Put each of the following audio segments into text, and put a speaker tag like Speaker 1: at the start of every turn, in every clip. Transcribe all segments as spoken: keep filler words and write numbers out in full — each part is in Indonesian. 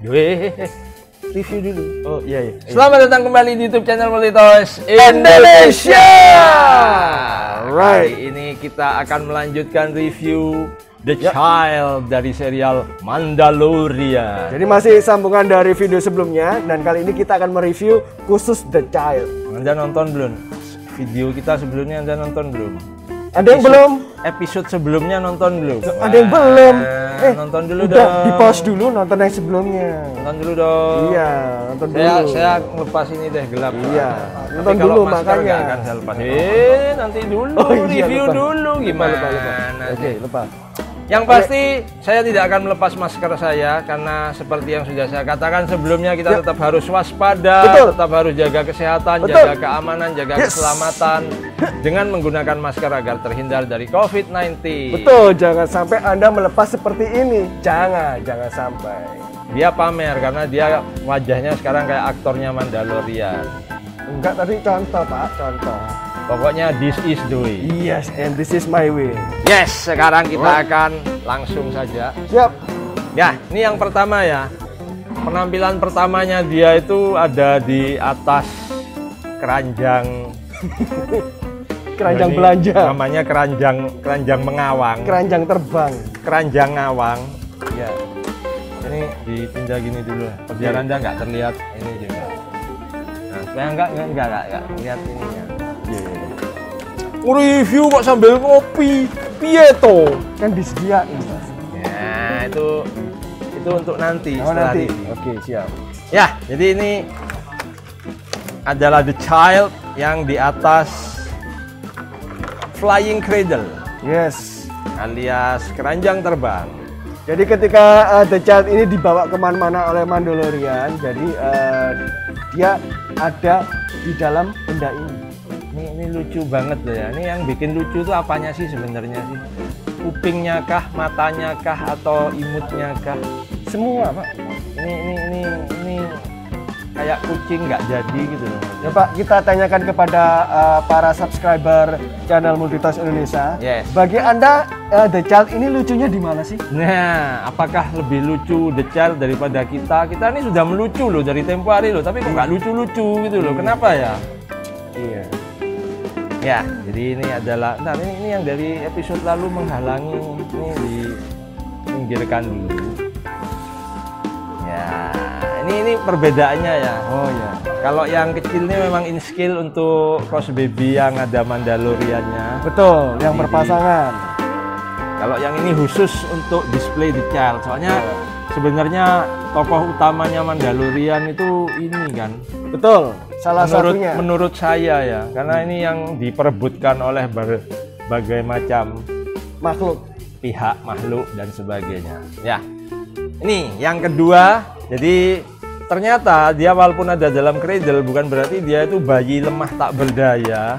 Speaker 1: Weh, review dulu.
Speaker 2: Oh iya, iya.
Speaker 1: Selamat datang kembali di YouTube channel Multitoys Indonesia.
Speaker 2: Right.
Speaker 1: Kali ini kita akan melanjutkan review The
Speaker 2: Yep.
Speaker 1: Child dari serial Mandalorian.
Speaker 2: Jadi masih sambungan dari video sebelumnya, dan kali ini kita akan mereview khusus The Child.
Speaker 1: Anda nonton belum? Video kita sebelumnya Anda nonton belum?
Speaker 2: Ada yang belum?
Speaker 1: Episode sebelumnya nonton belum?
Speaker 2: Ada yang belum?
Speaker 1: Eh, nonton dulu
Speaker 2: udah,
Speaker 1: dong.
Speaker 2: di pause dulu, nonton yang sebelumnya.
Speaker 1: Nonton dulu dong.
Speaker 2: Iya, nonton
Speaker 1: Saya
Speaker 2: dulu.
Speaker 1: saya ngelepas ini deh gelap.
Speaker 2: Iya,
Speaker 1: Tapi
Speaker 2: nonton
Speaker 1: kalau
Speaker 2: dulu
Speaker 1: masker
Speaker 2: makanya.
Speaker 1: nggak akan saya lepas. Eh, nanti dulu
Speaker 2: Oh, iya,
Speaker 1: review
Speaker 2: lupa.
Speaker 1: dulu gimana?
Speaker 2: Lupa, lupa, lupa. Oke,
Speaker 1: sih?
Speaker 2: lupa.
Speaker 1: Yang pasti saya tidak akan melepas masker saya karena seperti yang sudah saya katakan sebelumnya, kita
Speaker 2: Yep.
Speaker 1: tetap harus waspada,
Speaker 2: Betul.
Speaker 1: tetap harus jaga kesehatan,
Speaker 2: Betul.
Speaker 1: jaga keamanan, jaga
Speaker 2: Yes.
Speaker 1: keselamatan dengan menggunakan masker agar terhindar dari covid sembilan belas.
Speaker 2: Betul, jangan sampai Anda melepas seperti ini. Jangan, jangan sampai.
Speaker 1: Dia pamer karena dia wajahnya sekarang kayak aktornya Mandalorian.
Speaker 2: Enggak, tadi contoh, Pak, contoh.
Speaker 1: Pokoknya this is the way.
Speaker 2: Yes, and this is my way.
Speaker 1: Yes, sekarang kita
Speaker 2: Alright.
Speaker 1: akan langsung saja.
Speaker 2: Siap.
Speaker 1: Ya, ini yang pertama ya. Penampilan pertamanya dia itu ada di atas keranjang.
Speaker 2: Keranjang
Speaker 1: Ini
Speaker 2: belanja.
Speaker 1: Namanya keranjang keranjang mengawang.
Speaker 2: Keranjang terbang.
Speaker 1: Keranjang ngawang.
Speaker 2: Ya.
Speaker 1: Ini dipindah gini dulu biar Anda nggak terlihat ini juga. Nah, supaya enggak enggak enggak enggak, enggak lihat ininya. Review kok sambil ngopi. Piye to?
Speaker 2: Kan disediain.
Speaker 1: Ya, itu itu untuk nanti
Speaker 2: Oh,
Speaker 1: setelah
Speaker 2: nanti.
Speaker 1: review.
Speaker 2: Oke, siap.
Speaker 1: Ya, jadi ini adalah The Child yang di atas Flying Cradle
Speaker 2: Yes.
Speaker 1: alias keranjang terbang.
Speaker 2: Jadi ketika uh, The Child ini dibawa kemana-mana oleh Mandalorian, jadi uh, dia ada di dalam benda ini.
Speaker 1: Ini, ini lucu banget loh ya. Ini yang bikin lucu tuh apanya sih sebenarnya sih? Kupingnya kah, matanya kah, atau imutnya kah?
Speaker 2: Semua, Pak.
Speaker 1: Ini ini ini ini kayak kucing nggak jadi gitu loh.
Speaker 2: Ya, Pak, kita tanyakan kepada uh, para subscriber channel Multitoys Indonesia.
Speaker 1: Yes.
Speaker 2: Bagi Anda, uh, The Child ini lucunya di mana sih?
Speaker 1: Nah, apakah lebih lucu The Child daripada kita? Kita ini sudah melucu loh dari tempo hari loh, tapi kok nggak lucu-lucu gitu loh. Kenapa ya?
Speaker 2: Iya.
Speaker 1: Ya, jadi ini adalah, nah ini, ini yang dari episode lalu menghalangi, ini diminggirkan dulu. Ya, ini ini perbedaannya ya.
Speaker 2: Oh ya.
Speaker 1: Kalau yang kecil ini memang in skill untuk cross baby yang ada Mandaloriannya.
Speaker 2: Betul, yang
Speaker 1: Jadi-
Speaker 2: berpasangan.
Speaker 1: Kalau yang ini khusus untuk display The Child. Soalnya sebenarnya tokoh utamanya Mandalorian itu ini kan.
Speaker 2: Betul, salah
Speaker 1: menurut
Speaker 2: satunya.
Speaker 1: menurut saya ya, karena ini yang diperebutkan oleh berbagai macam
Speaker 2: Makhluk.
Speaker 1: pihak, makhluk dan sebagainya. Ya, ini yang kedua. Jadi ternyata dia walaupun ada dalam cradle bukan berarti dia itu bayi lemah tak berdaya.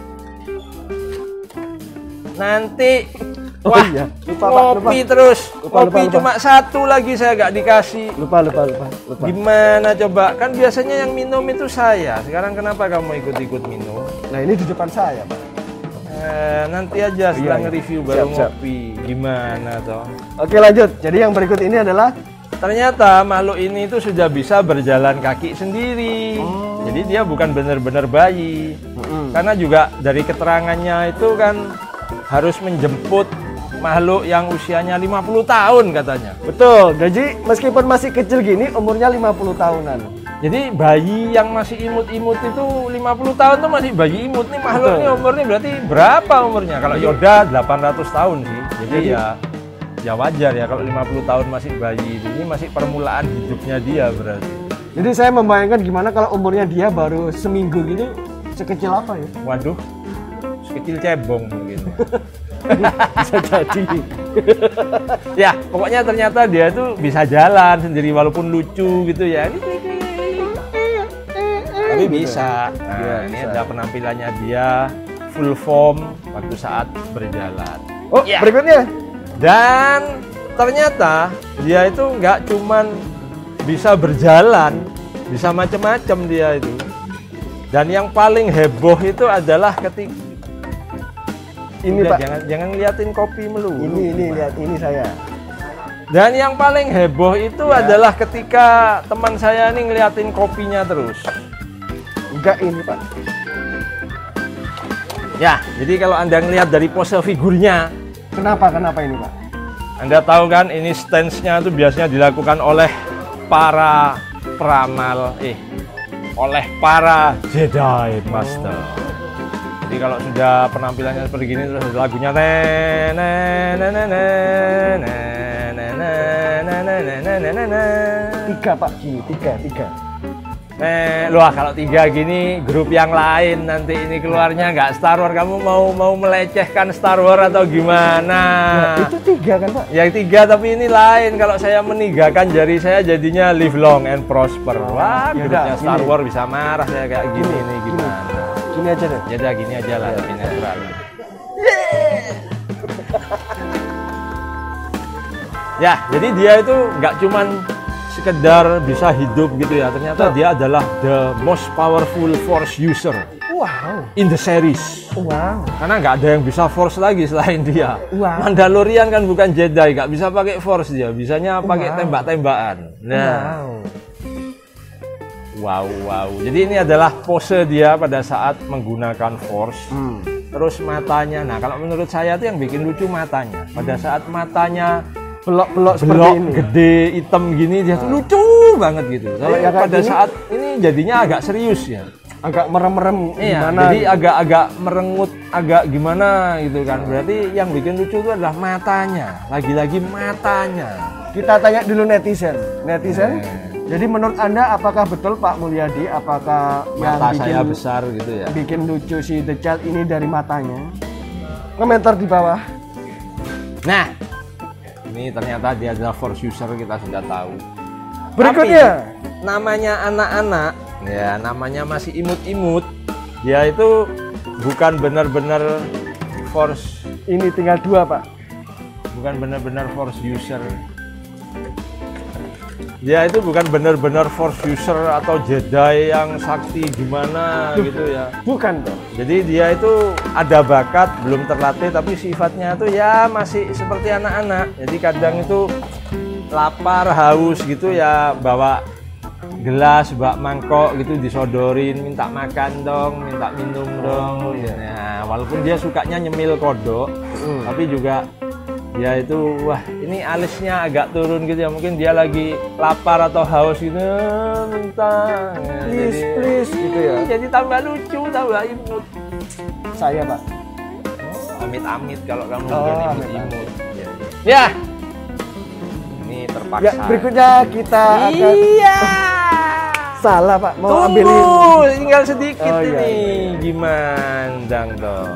Speaker 1: Nanti
Speaker 2: Oh
Speaker 1: wah,
Speaker 2: iya, lupa, Pak,
Speaker 1: ngopi
Speaker 2: lupa.
Speaker 1: terus,
Speaker 2: Lupa,
Speaker 1: ngopi
Speaker 2: lupa, lupa.
Speaker 1: cuma satu lagi saya gak dikasih.
Speaker 2: Lupa, lupa, lupa, lupa.
Speaker 1: Gimana coba? Kan biasanya yang minum itu saya. Sekarang kenapa kamu ikut-ikut minum?
Speaker 2: Nah, ini di depan saya, Pak.
Speaker 1: Eh, nanti aja setelah
Speaker 2: Iya, iya.
Speaker 1: nge-review baru
Speaker 2: Siap, siap.
Speaker 1: ngopi. Gimana toh?
Speaker 2: Oke, lanjut. Jadi yang berikut ini adalah
Speaker 1: Ternyata makhluk ini itu sudah bisa berjalan kaki sendiri.
Speaker 2: Oh.
Speaker 1: Jadi dia bukan benar-benar bayi. Karena juga dari keterangannya itu kan harus menjemput makhluk yang usianya lima puluh tahun katanya.
Speaker 2: betul. Jadi meskipun masih kecil gini, umurnya lima puluh tahunan.
Speaker 1: Jadi bayi yang masih imut-imut itu lima puluh tahun tuh masih bayi imut nih, makhluk
Speaker 2: Betul.
Speaker 1: ini umurnya berarti berapa umurnya? Kalau Yoda delapan ratus tahun sih. Jadi
Speaker 2: Jadi-
Speaker 1: ya ya wajar ya kalau lima puluh tahun masih bayi. Ini masih permulaan hidupnya dia berarti.
Speaker 2: Jadi saya membayangkan gimana kalau umurnya dia baru seminggu gitu, sekecil apa ya?
Speaker 1: Waduh. Sekecil cebong mungkin.
Speaker 2: Bisa jadi.
Speaker 1: Ya, pokoknya ternyata dia tuh bisa jalan sendiri walaupun lucu gitu ya. Tapi bisa. Nah,
Speaker 2: Iya,
Speaker 1: ini
Speaker 2: bisa.
Speaker 1: ada penampilannya dia full form waktu saat berjalan.
Speaker 2: Oh,
Speaker 1: Ya.
Speaker 2: berikutnya.
Speaker 1: Dan ternyata dia itu nggak cuman bisa berjalan, bisa macam-macam dia itu. Dan yang paling heboh itu adalah ketika
Speaker 2: Ini,
Speaker 1: Udah,
Speaker 2: Pak.
Speaker 1: jangan jangan liatin kopi melulu.
Speaker 2: Ini ini lihat ini saya.
Speaker 1: Dan yang paling heboh itu
Speaker 2: Ya.
Speaker 1: adalah ketika teman saya ini ngeliatin kopinya terus.
Speaker 2: Enggak ini Pak.
Speaker 1: Ya, jadi kalau Anda ngelihat dari pose figurnya,
Speaker 2: Kenapa? Kenapa ini Pak?
Speaker 1: Anda tahu kan ini stance-nya itu biasanya dilakukan oleh para peramal, eh, oleh para Jedi Master. Jadi kalau sudah penampilannya seperti gini terus lagunya ne ne ne ne ne ne ne ne ne ne ne ne ne ne.
Speaker 2: Tiga Pak, gini, tiga, tiga.
Speaker 1: Eh, loh kalau tiga gini grup yang lain nanti ini keluarnya nggak Star Wars, kamu mau mau melecehkan Star Wars atau gimana?
Speaker 2: Nah, itu tiga kan Pak?
Speaker 1: Yang tiga tapi ini lain, kalau saya menigakan jari saya jadinya live long and prosper. Wah,
Speaker 2: Ya
Speaker 1: grupnya
Speaker 2: udah,
Speaker 1: Star
Speaker 2: gini.
Speaker 1: Wars bisa marah saya kayak gini
Speaker 2: Gini,
Speaker 1: nih
Speaker 2: gini.
Speaker 1: gimana?
Speaker 2: Gini aja deh.
Speaker 1: Ya udah gini aja lah, lebih netral. Ya, jadi dia itu nggak cuman sekedar bisa hidup gitu ya, ternyata dia adalah the most powerful force user
Speaker 2: Wow.
Speaker 1: in the series.
Speaker 2: Wow.
Speaker 1: Karena nggak ada yang bisa force lagi selain dia.
Speaker 2: Wow.
Speaker 1: Mandalorian kan bukan Jedi, nggak bisa pakai force dia, bisanya pakai
Speaker 2: Wow.
Speaker 1: tembak-tembakan. Nah,
Speaker 2: Wow.
Speaker 1: wow, wow. Jadi ini adalah pose dia pada saat menggunakan force.
Speaker 2: Hmm.
Speaker 1: Terus matanya, nah kalau menurut saya tuh yang bikin lucu matanya. Pada saat matanya
Speaker 2: Belok-belok seperti
Speaker 1: belok
Speaker 2: ini.
Speaker 1: gede hitam gini dia tuh lucu banget gitu. Tapi
Speaker 2: Kalau yang kayak
Speaker 1: pada
Speaker 2: gini-
Speaker 1: saat ini jadinya agak serius ya.
Speaker 2: Agak merem-merem
Speaker 1: Iya,
Speaker 2: gimana?
Speaker 1: jadi
Speaker 2: gitu.
Speaker 1: agak-agak merengut, agak gimana gitu kan. Berarti yang bikin lucu itu adalah matanya. Lagi-lagi matanya.
Speaker 2: Kita tanya dulu netizen. Netizen.
Speaker 1: Eh.
Speaker 2: Jadi menurut Anda apakah betul Pak Mulyadi, apakah yang
Speaker 1: Mata
Speaker 2: bikin,
Speaker 1: saya besar gitu ya.
Speaker 2: bikin lucu si The Child ini dari matanya? Komentar di bawah.
Speaker 1: Nah, ini ternyata dia adalah force user, kita sudah tahu.
Speaker 2: Berikutnya.
Speaker 1: Tapi, namanya anak-anak, ya namanya masih imut-imut. Dia itu bukan benar-benar force,
Speaker 2: Ini tinggal dua Pak.
Speaker 1: bukan benar-benar force user. Dia itu bukan benar-benar force user atau Jedi yang sakti gimana gitu ya.
Speaker 2: Bukan dong.
Speaker 1: Jadi dia itu ada bakat, belum terlatih, tapi sifatnya itu ya masih seperti anak-anak. Jadi kadang itu lapar, haus gitu ya, bawa gelas, bawa mangkok gitu disodorin, minta makan dong, minta minum dong. Ya, walaupun dia sukanya nyemil kodok,
Speaker 2: Hmm.
Speaker 1: tapi juga dia itu, wah ini alisnya agak turun gitu ya, mungkin dia lagi lapar atau haus gitu, minta. Ya,
Speaker 2: Please, please, gitu ya.
Speaker 1: Jadi tambah lucu, tambah imut.
Speaker 2: Saya Pak.
Speaker 1: Amit-amit kalau kamu
Speaker 2: Oh,
Speaker 1: bukan
Speaker 2: amit-amit.
Speaker 1: imut-imut. Ya, ya. Ini terpaksa.
Speaker 2: Ya, berikutnya kita akan
Speaker 1: Iya.
Speaker 2: salah Pak, mau
Speaker 1: Tunggu,
Speaker 2: ambilin.
Speaker 1: tinggal sedikit
Speaker 2: Oh, iya,
Speaker 1: ini.
Speaker 2: iya.
Speaker 1: Gimana dong?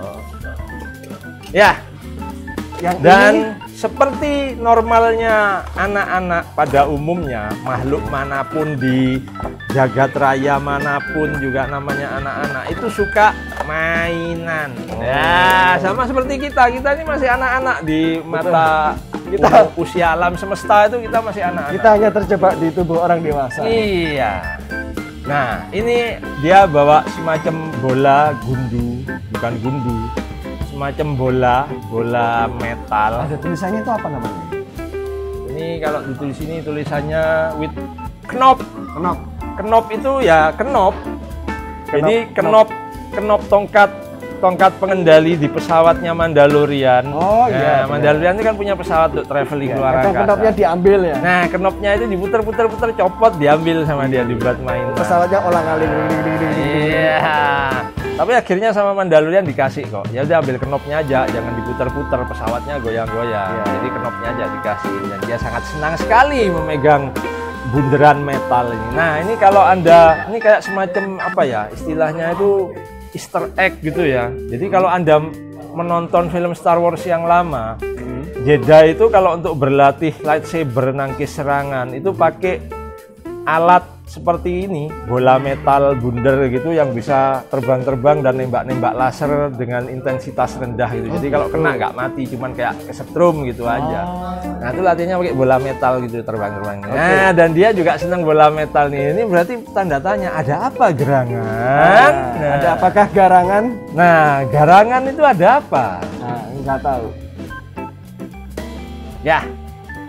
Speaker 1: Ya,
Speaker 2: Yang
Speaker 1: dan
Speaker 2: ini
Speaker 1: seperti normalnya anak-anak pada umumnya, makhluk manapun di jagat raya manapun juga namanya anak-anak itu suka mainan. Ya, sama seperti kita. Kita ini masih anak-anak di mata
Speaker 2: Kita-
Speaker 1: umum usia alam semesta itu kita masih anak-anak.
Speaker 2: kita hanya terjebak di tubuh orang dewasa.
Speaker 1: Iya. Nah, ini dia bawa semacam bola gundu, bukan gundu. Semacam bola, bola metal.
Speaker 2: Ada tulisannya itu apa namanya?
Speaker 1: Ini kalau ditulis ini tulisannya with knop.
Speaker 2: Kenop.
Speaker 1: Knop itu ya knop. Jadi
Speaker 2: Knop,
Speaker 1: knop, knop tongkat tongkat pengendali di pesawatnya Mandalorian.
Speaker 2: Oh, iya,
Speaker 1: Nah,
Speaker 2: benar.
Speaker 1: Mandalorian itu kan punya pesawat untuk traveling
Speaker 2: Ya,
Speaker 1: luar
Speaker 2: kadang
Speaker 1: angkasa.
Speaker 2: kenopnya diambil ya.
Speaker 1: Nah, knopnya itu diputer-puter-puter, copot, diambil sama dia dibuat mainan.
Speaker 2: Pesawatnya olang-aling. ding, ding, ding, ding, ding.
Speaker 1: Iya. Tapi akhirnya sama Mandalorian dikasih kok. Ya udah ambil knopnya aja, jangan diputer-puter, pesawatnya goyang-goyang.
Speaker 2: Iya.
Speaker 1: Jadi knopnya aja dikasih dan dia sangat senang sekali memegang bunderan metal ini. Nah, ini kalau Anda ini kayak semacam apa ya? Istilahnya itu Easter egg gitu ya. Jadi kalau Anda menonton film Star Wars yang lama, Jedi itu kalau untuk berlatih lightsaber nangkis serangan itu pakai alat seperti ini, bola metal bundar gitu yang bisa terbang-terbang dan nembak-nembak laser dengan intensitas rendah gitu. Jadi kalau kena nggak mati, cuman kayak kesetrum gitu aja. Nah itu latihannya pakai bola metal gitu terbang-terbang. Nah dan dia juga senang bola metal nih. Ini berarti tanda tanya ada apa gerangan?
Speaker 2: Nah, ada apakah garangan?
Speaker 1: Nah garangan itu ada apa?
Speaker 2: Nah, nggak tahu.
Speaker 1: Ya,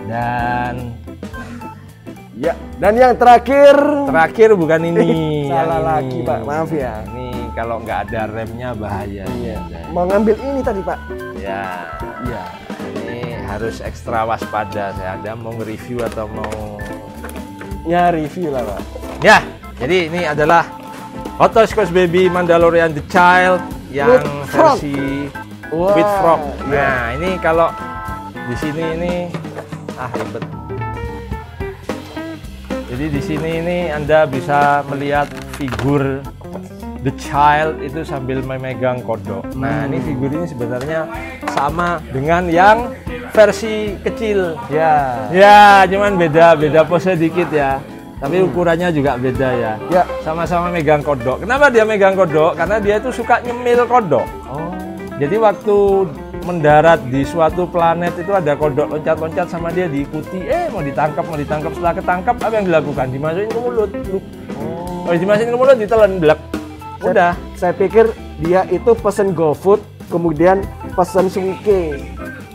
Speaker 1: Dan
Speaker 2: ya, dan yang terakhir
Speaker 1: terakhir bukan ini.
Speaker 2: salah
Speaker 1: yang
Speaker 2: lagi
Speaker 1: ini.
Speaker 2: Pak, maaf ya.
Speaker 1: Ini kalau nggak ada remnya bahaya.
Speaker 2: Iya. Mau ngambil ini tadi Pak.
Speaker 1: Ya,
Speaker 2: Iya.
Speaker 1: ini harus ekstra waspada. Saya ada mau nge-review atau mau
Speaker 2: Ya review lah Pak.
Speaker 1: ya. Jadi ini adalah Hot Toys Coast Baby Mandalorian The Child yang
Speaker 2: With frog.
Speaker 1: versi
Speaker 2: Wah,
Speaker 1: with frog.
Speaker 2: iya.
Speaker 1: Nah, ini kalau di sini ini ah ribet. Jadi di sini ini Anda bisa melihat figur The Child itu sambil memegang kodok. Nah, ini figur ini sebenarnya sama dengan yang versi kecil.
Speaker 2: Ya.
Speaker 1: Ya, cuman beda beda pose dikit ya. Tapi ukurannya juga beda ya.
Speaker 2: Ya.
Speaker 1: Sama-sama megang kodok. Kenapa dia megang kodok? Karena dia itu suka nyemil kodok.
Speaker 2: Oh.
Speaker 1: Jadi waktu mendarat di suatu planet itu ada kodok loncat-loncat sama dia, diikuti, eh mau ditangkap, mau ditangkap. Setelah ketangkap apa yang dilakukan? Dimasukin ke mulut. Oh. Kalau dimasukin ke mulut ditelan blek. Udah.
Speaker 2: Saya, saya pikir dia itu pesen GoFood, kemudian pesen suike.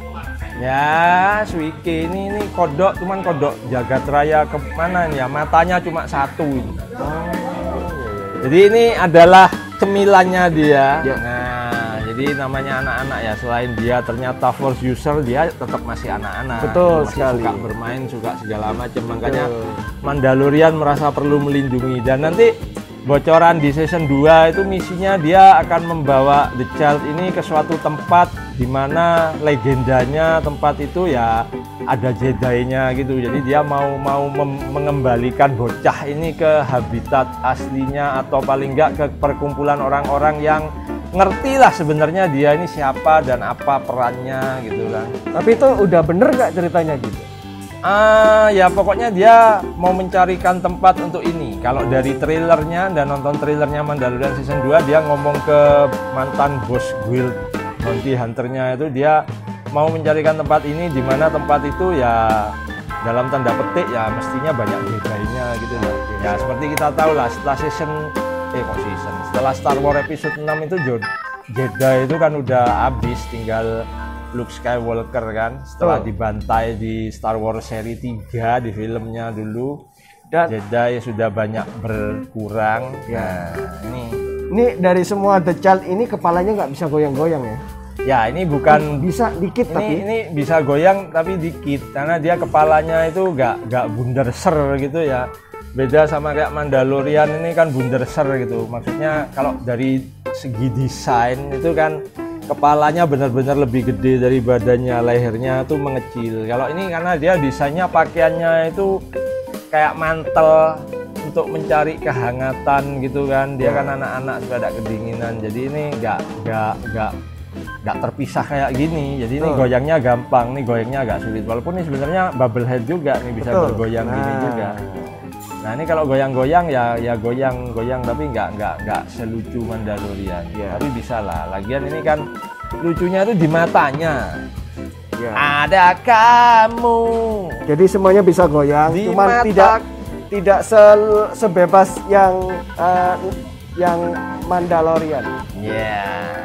Speaker 1: Ya, Suike ini ini kodok, cuman kodok jagat raya kemana nih ya? Matanya cuma satu ini.
Speaker 2: Oh.
Speaker 1: Jadi ini adalah cemilannya dia.
Speaker 2: Ya.
Speaker 1: Nah, jadi namanya anak-anak ya. Selain dia ternyata force user, dia tetap masih anak-anak.
Speaker 2: Betul
Speaker 1: masih
Speaker 2: sekali.
Speaker 1: Suka bermain, suka segala macam. Makanya
Speaker 2: Betul.
Speaker 1: Mandalorian merasa perlu melindungi. Dan nanti bocoran di season dua itu misinya dia akan membawa The Child ini ke suatu tempat di mana legendanya tempat itu ya ada Jedi-nya gitu. Jadi dia mau mau mengembalikan bocah ini ke habitat aslinya atau paling enggak ke perkumpulan orang-orang yang ngerti lah sebenarnya dia ini siapa dan apa perannya gitu kan.
Speaker 2: Tapi itu udah bener nggak ceritanya gitu?
Speaker 1: Ah, ya pokoknya dia mau mencarikan tempat untuk ini. Kalau dari trailernya dan nonton trailernya Mandalorian season dua, dia ngomong ke mantan bos guild bounty hunternya itu, dia mau mencarikan tempat ini, di mana tempat itu ya dalam tanda petik ya mestinya banyak Jedi-nya gitu loh. Ya seperti kita tahu lah setelah season eh kok season setelah Star Wars episode enam itu Jedi itu kan udah habis, tinggal Luke Skywalker kan setelah
Speaker 2: Oh.
Speaker 1: dibantai di Star Wars seri tiga di filmnya dulu, dan Jedi sudah banyak berkurang.
Speaker 2: Ya.
Speaker 1: Nah, ini
Speaker 2: Ini dari semua The Child ini kepalanya nggak bisa goyang-goyang ya?
Speaker 1: ya ini bukan
Speaker 2: Bisa dikit
Speaker 1: ini
Speaker 2: tapi.
Speaker 1: ini bisa goyang tapi dikit karena dia kepalanya itu nggak nggak bundar ser gitu ya. Beda sama kayak Mandalorian ini kan bundar ser gitu. Maksudnya kalau dari segi desain itu kan kepalanya benar-benar lebih gede dari badannya, lehernya tuh mengecil. Kalau ini karena dia desainnya pakaiannya itu kayak mantel untuk mencari kehangatan gitu kan. Dia kan anak-anak suka ada kedinginan. Jadi ini nggak nggak nggak nggak terpisah kayak gini. Jadi ini
Speaker 2: Betul.
Speaker 1: goyangnya gampang, nih goyangnya agak sulit. Walaupun ini sebenarnya bubble head juga nih, bisa
Speaker 2: Betul.
Speaker 1: bergoyang gini
Speaker 2: Nah.
Speaker 1: juga. Nah ini kalau goyang-goyang ya ya goyang-goyang tapi nggak nggak nggak selucu Mandalorian.
Speaker 2: Ya.
Speaker 1: Tapi bisa lah. Lagian ini kan lucunya tuh di matanya.
Speaker 2: Ya.
Speaker 1: Ada kamu.
Speaker 2: Jadi semuanya bisa goyang,
Speaker 1: Di
Speaker 2: cuman
Speaker 1: mata-
Speaker 2: tidak tidak se- sebebas yang eh, yang Mandalorian.
Speaker 1: Ya.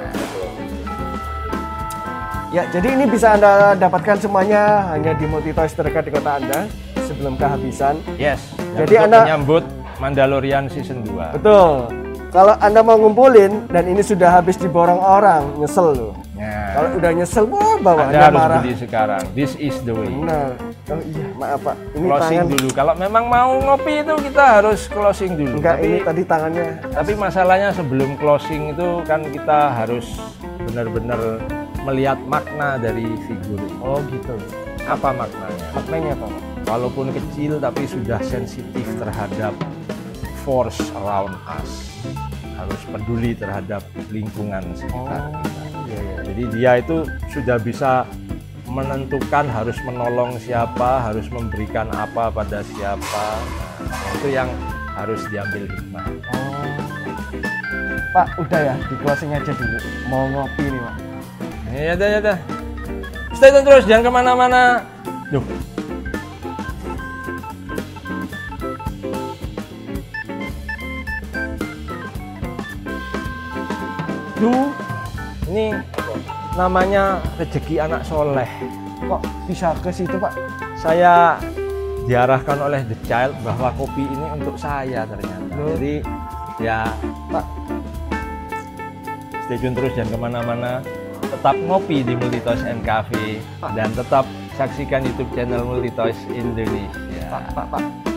Speaker 2: Ya, jadi ini bisa Anda dapatkan semuanya hanya di Multi Toys terdekat di kota Anda sebelum kehabisan.
Speaker 1: Yes.
Speaker 2: Jadi
Speaker 1: untuk
Speaker 2: Anda-
Speaker 1: menyambut Mandalorian season dua.
Speaker 2: Betul. Kalau Anda mau ngumpulin dan ini sudah habis diborong orang, nyesel loh.
Speaker 1: Ya.
Speaker 2: Kalau udah nyesel, wah
Speaker 1: Anda
Speaker 2: bawaannya
Speaker 1: harus
Speaker 2: marah.
Speaker 1: beli sekarang. This is the way.
Speaker 2: Benar. Oh iya, maaf Pak. Ini
Speaker 1: Closing
Speaker 2: tangan.
Speaker 1: dulu. Kalau memang mau ngopi itu kita harus closing dulu.
Speaker 2: Enggak,
Speaker 1: tapi
Speaker 2: ini tadi tangannya.
Speaker 1: tapi masalahnya sebelum closing itu kan kita harus benar-benar melihat makna dari figur ini.
Speaker 2: Oh gitu.
Speaker 1: Apa maknanya?
Speaker 2: Maknanya apa Pak?
Speaker 1: Walaupun kecil tapi sudah sensitif terhadap force around us. Harus peduli terhadap lingkungan sekitar kita.
Speaker 2: Iya, iya.
Speaker 1: Jadi dia itu sudah bisa menentukan harus menolong siapa, harus memberikan apa pada siapa. Nah, itu yang harus diambil hikmah.
Speaker 2: Oh. Pak, udah ya, di closing aja dulu. Mau ngopi nih Pak.
Speaker 1: Ya udah, ya udah. Stay tune terus, jangan kemana-mana. Duh. Duh. Ini namanya rezeki anak soleh.
Speaker 2: Kok bisa ke situ Pak?
Speaker 1: saya diarahkan oleh The Child bahwa kopi ini untuk saya ternyata.
Speaker 2: Loh.
Speaker 1: Jadi ya Pak, stay tune terus jangan kemana-mana. Tetap ngopi di Multitoys and Cafe dan tetap saksikan YouTube channel Multitoys Indonesia.
Speaker 2: Pak, Pak, Pak.